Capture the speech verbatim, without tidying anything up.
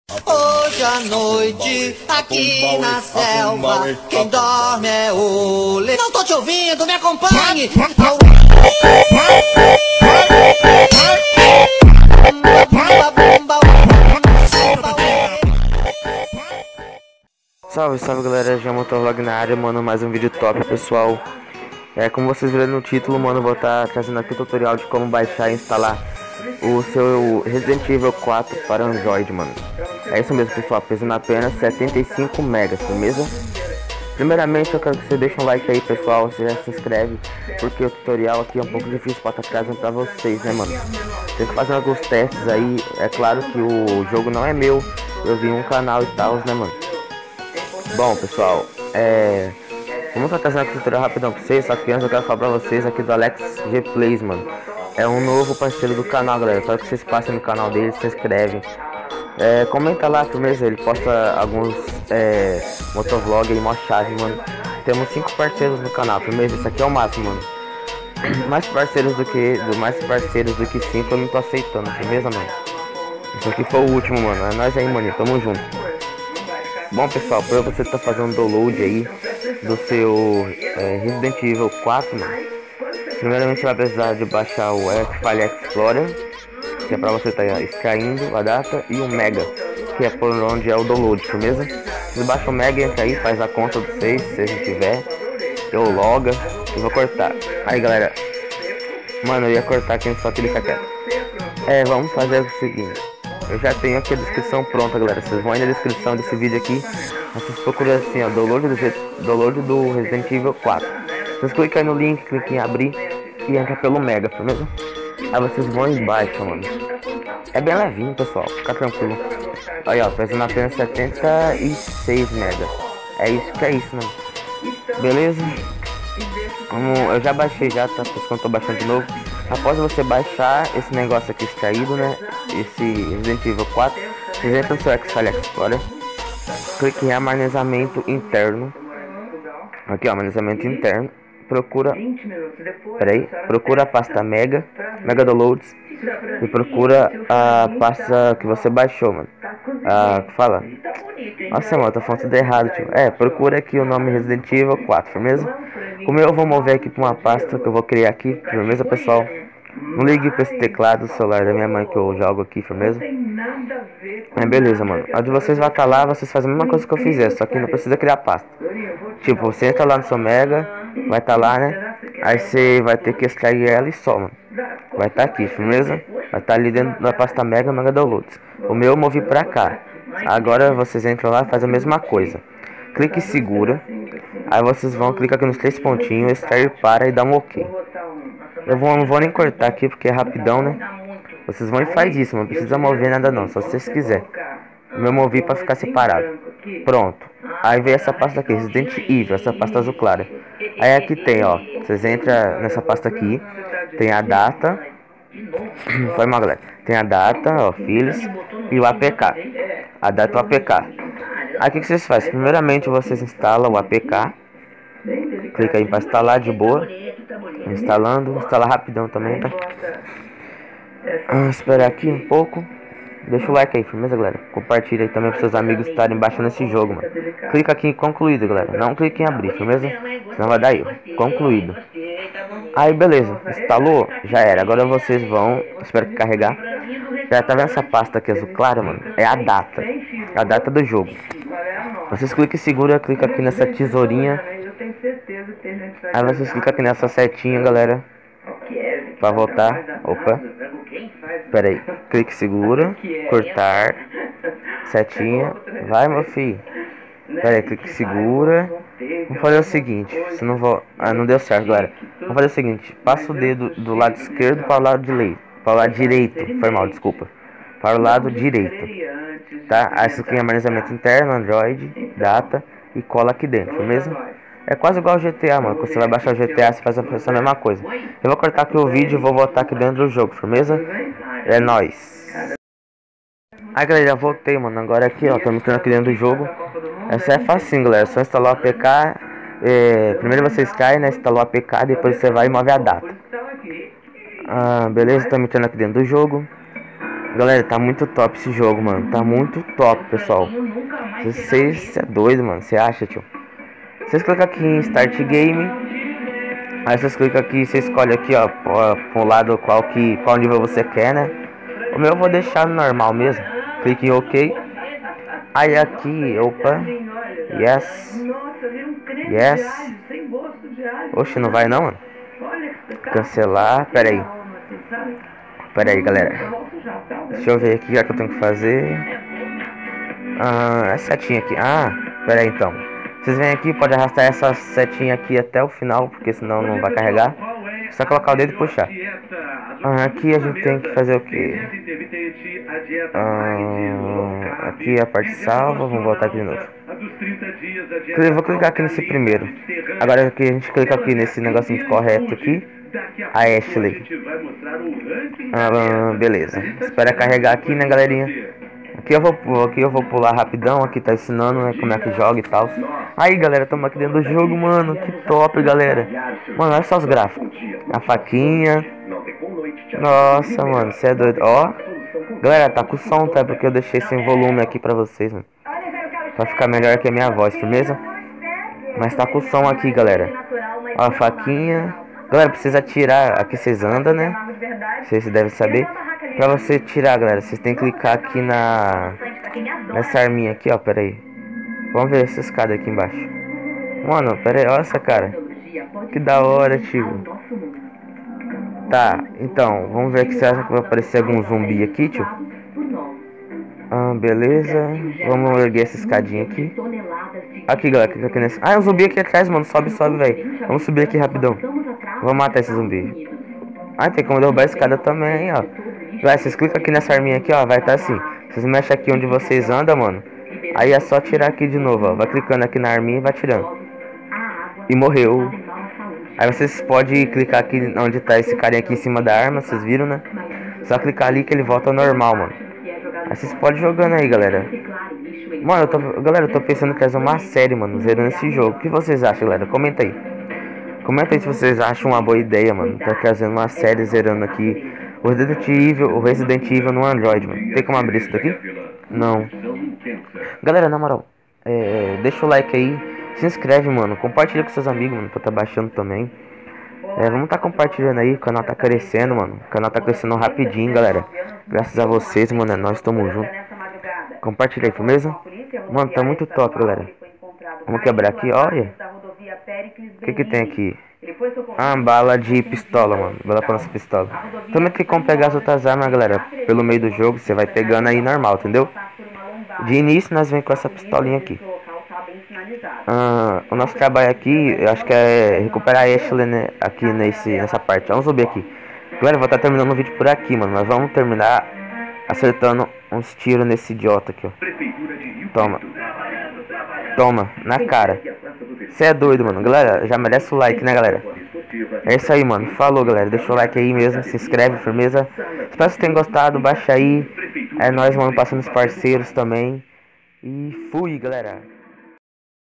Hoje à noite, aqui na selva, quem dorme é o leão. Não tô te ouvindo, me acompanhe. Salve, salve galera, já Motovlog na área, mano, mais um vídeo top, pessoal. É, como vocês viram no título, mano, vou estar tá trazendo aqui o tutorial de como baixar e instalar o seu Resident Evil quatro para Android, mano. É isso mesmo, pessoal, pesando apenas setenta e cinco megas, beleza? Primeiramente, eu quero que você deixe um like aí, pessoal, você já se inscreve, porque o tutorial aqui é um pouco difícil para estar trazendo pra vocês, né, mano? Tem que fazer alguns testes aí, é claro que o jogo não é meu, eu vi um canal e tal, né, mano? Bom, pessoal, é... vamos estar trazendo aqui o tutorial rapidão pra vocês, só que antes eu quero falar pra vocês aqui do Alex G Plays, mano. É um novo parceiro do canal, galera, quero que vocês passem no canal dele, se inscrevem. É, comenta lá, firmeza, ele posta alguns é, motovlog aí, mó chave, mano. Temos cinco parceiros no canal, firmeza, isso aqui é o máximo, mano. Mais parceiros do que, mais parceiros do que cinco eu não tô aceitando, firmeza, mano. Isso aqui foi o último, mano, é nóis aí, mano, tamo junto. Bom, pessoal, pra você tá fazendo download aí do seu é, Resident Evil quatro, mano, primeiramente você vai precisar de baixar o File Explorer, que é pra você estar tá extraindo a data, e o Mega, que é por onde é o download, beleza? Você baixa o Mega, entra aí, faz a conta de vocês, se não tiver, eu loga, eu vou cortar. Aí, galera, mano, eu ia cortar aqui, só clica aqui. É, vamos fazer o seguinte, eu já tenho aqui a descrição pronta, galera, vocês vão aí na descrição desse vídeo aqui, vocês procuram assim, ó, download do, download do Resident Evil quatro. Vocês clicam aí no link, cliquem em abrir e entra pelo Mega, beleza? Aí vocês vão e baixam, mano. É bem levinho, pessoal, fica tranquilo. Aí, ó, pesando apenas setenta e seis mega. É isso que é isso, mano. Beleza? Vamos, eu já baixei já, tá? Por eu tô baixando de novo. Após você baixar esse negócio aqui extraído, né? Esse Resident Evil quatro, vocês entram no seu File Explorer. Clique em armazenamento interno. Aqui, ó, armazenamento interno. Procura, peraí, procura a pasta Mega, Mega Downloads, e procura a pasta que você baixou, mano. Ah, que fala? Nossa, mano, tô falando tudo errado, tio. É, procura aqui o nome Resident Evil quatro, firmeza? Como eu vou mover aqui pra uma pasta que eu vou criar aqui, firmeza, pessoal? Não ligue pra esse teclado do celular da minha mãe que eu jogo aqui, firmeza? É, beleza, mano. A de vocês vai estar lá, vocês fazem a mesma coisa que eu fizer, só que não precisa criar pasta. Tipo, você entra lá no seu Mega, vai estar lá, né? Aí você vai ter que extrair ela e só, mano. Vai estar aqui, firmeza? Vai estar ali dentro da pasta Mega, Mega Downloads. O meu eu movi pra cá. Agora vocês entram lá e fazem a mesma coisa. Clique e segura. Aí vocês vão clicar aqui nos três pontinhos, extrair para e dar um OK. Eu vou, não vou nem cortar aqui porque é rapidão, né? Vocês vão e faz isso, não precisa mover nada não, só se vocês quiserem. O meu movi para ficar separado. Pronto. Aí vem essa pasta aqui, Resident Evil, essa pasta azul clara. Aí aqui tem, ó, vocês entram nessa pasta aqui, tem a data. Foi mal, galera. Tem a data, ó, filhos, e o A P K. A data e o A P K. Aí o que, que vocês fazem? Primeiramente vocês instalam o A P K. Clica aí para instalar de boa. Instalando, instalar rapidão também, tá? Ah, esperar aqui um pouco. Deixa o like aí, firmeza, galera. Compartilha aí também para seus amigos estarem baixando esse jogo, mano. Clica aqui em concluído, galera. Não clique em abrir, firmeza? Senão vai dar erro. Concluído. Aí, beleza. Instalou? Já era. Agora vocês vão... Espero que carregar. Já tá vendo essa pasta aqui azul clara, mano? É a data. A data do jogo. Vocês clicam e segura, clica aqui nessa tesourinha. Aí vocês clicam aqui nessa setinha, galera. Pra voltar. Opa. Pera aí. Clique, segura. Cortar. Setinha. Vai, meu filho. Pera aí. Clique, segura. Vamos fazer o seguinte. Se não vou... Ah, não deu certo, galera. Vamos fazer o seguinte. Passa o dedo do lado esquerdo para o lado direito. Para o lado direito. Foi mal, desculpa. Para o lado direito. Tá? Aí você cria armazenamento interno, Android, data. E cola aqui dentro, beleza? É quase igual ao G T A, mano. Quando você vai baixar o G T A, você faz a mesma coisa. Eu vou cortar aqui o vídeo e vou voltar aqui dentro do jogo, firmeza? É nóis. Aí, galera, já voltei, mano. Agora aqui, ó, tô entrando aqui dentro do jogo. Essa é facinho, galera. É só instalar o A P K. É... Primeiro você extrai, né? Instalou o A P K, depois você vai e move a data. Ah, beleza, tô entrando aqui dentro do jogo. Galera, tá muito top esse jogo, mano. Tá muito top, pessoal. Vocês é doido, mano. Você acha, tio? Vocês clicam aqui em Start Game. Aí vocês clicam aqui, você escolhe aqui, ó, pro lado qual que qual nível você quer, né? O meu eu vou deixar no normal mesmo. Clique em OK. Aí aqui, opa. Yes. Yes. Oxe, não vai não, mano. Cancelar. Pera aí. Pera aí, galera. Deixa eu ver aqui o que eu tenho que fazer. Ah, essa setinha aqui. Ah, pera aí então. Vocês vêm aqui, pode arrastar essa setinha aqui até o final, porque senão não vai carregar. Só colocar o dedo e puxar. Ah, aqui a gente tem que fazer o que? Ah, aqui é a parte salva. Vamos voltar aqui de novo. Eu vou clicar aqui nesse primeiro. Agora aqui a gente clica aqui nesse negocinho correto aqui. A Ashley. Ah, beleza. Espera carregar aqui, né, galerinha? Aqui eu vou, aqui eu vou pular rapidão. Aqui tá ensinando, né, como é que joga e tal. Aí, galera, estamos aqui dentro do jogo, mano. Que top, galera. Mano, olha só os gráficos. A faquinha. Nossa, mano, você é doido. Ó, galera, tá com o som, tá? Porque eu deixei sem volume aqui pra vocês, mano. Pra ficar melhor que a minha voz, firmeza? Mas tá com o som aqui, galera. Ó, a faquinha. Galera, precisa tirar. Aqui vocês andam, né? Vocês devem saber. Pra você tirar, galera, vocês tem que clicar aqui na nessa arminha aqui, ó, pera aí. Vamos ver essa escada aqui embaixo. Mano, pera aí, olha essa cara. Que da hora, tio. Tá, então, vamos ver aqui se acha que vai aparecer algum zumbi aqui, tio. Ah, beleza. Vamos erguer essa escadinha aqui. Aqui, galera, clica aqui nesse. Ah, é um zumbi aqui atrás, mano. Sobe, sobe, velho. Vamos subir aqui rapidão. Vamos matar esse zumbi. Ah, tem como derrubar a escada também, ó. Vai, vocês clicam aqui nessa arminha aqui, ó. Vai estar assim. Vocês mexem aqui onde vocês andam, mano. Aí é só tirar aqui de novo, ó. Vai clicando aqui na arminha e vai tirando. E morreu. Aí vocês podem clicar aqui onde tá esse carinha aqui em cima da arma. Vocês viram, né? Só clicar ali que ele volta ao normal, mano. Aí vocês podem jogando aí, galera. Mano, eu tô, galera, eu tô pensando em fazer uma série, mano, zerando esse jogo. O que vocês acham, galera? Comenta aí. Comenta aí se vocês acham uma boa ideia, mano. Tá trazendo uma série zerando aqui o Resident Evil, o Resident Evil no Android, mano. Tem como abrir isso daqui? Não. Galera, na moral, é, deixa o like aí. Se inscreve, mano. Compartilha com seus amigos, mano, pra tá baixando também. É, vamos tá compartilhando aí. O canal tá crescendo, mano. O canal tá crescendo rapidinho, galera. Graças a vocês, mano. É nós, estamos juntos. Compartilha aí, firmeza? Mano, tá muito top, galera. Vamos quebrar aqui, olha. O que que tem aqui? Ah, bala de pistola, mano. Bala pra nossa pistola. Também tem como pegar as outras armas, galera. Pelo meio do jogo, você vai pegando aí normal, entendeu? De início, nós vem com essa pistolinha aqui. Ah, o nosso trabalho aqui, eu acho que é recuperar a Ashley, né? Aqui nesse, nessa parte. Vamos subir aqui. Galera, eu vou estar terminando o vídeo por aqui, mano. Nós vamos terminar acertando uns tiros nesse idiota aqui, ó. Toma. Toma, na cara. Você é doido, mano. Galera, já merece o like, né, galera? É isso aí, mano. Falou, galera. Deixa o like aí mesmo. Se inscreve, firmeza. Espero que vocês tenham gostado. Baixa aí. É nóis, mano. Passando os parceiros também. E fui, galera.